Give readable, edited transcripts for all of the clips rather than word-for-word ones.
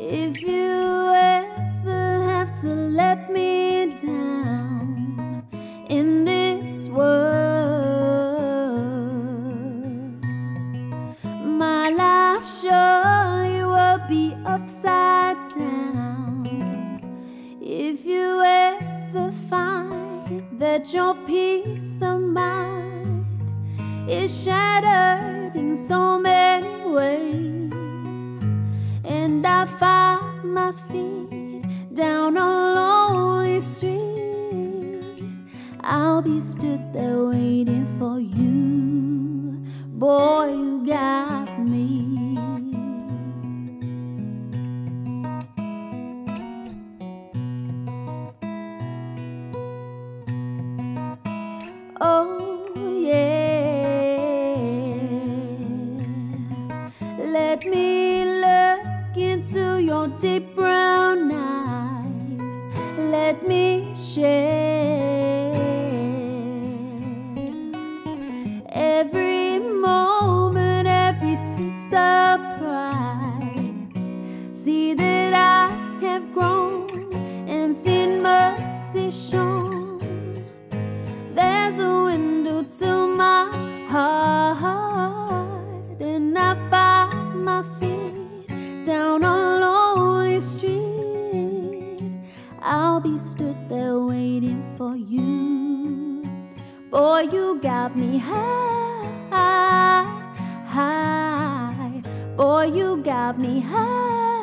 If you ever have to let me down in this world, my life surely will be upside down. If you ever find that your peace of mind is shattered in so many ways, and I find my feet down a lonely street, I'll be stood there waiting for you. Boy, you got me. Oh yeah, let me look into your deep brown eyes. Let me share every moment, every sweet surprise. See that I have grown and seen mercy shown. There's a window to my heart, and I find my feet down a lonely street. I'll be stood there waiting for you. Boy, you got me high, high. Boy, you got me high,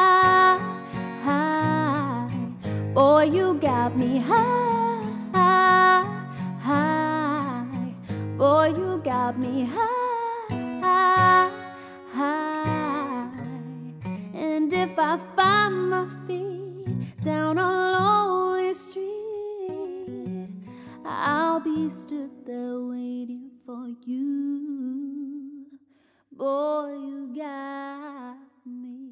high. Boy, you got me high, high. Boy, you got me high, high. And if I find my feet down a lonely street, I'll be stood there waiting for you. Boy, you got me.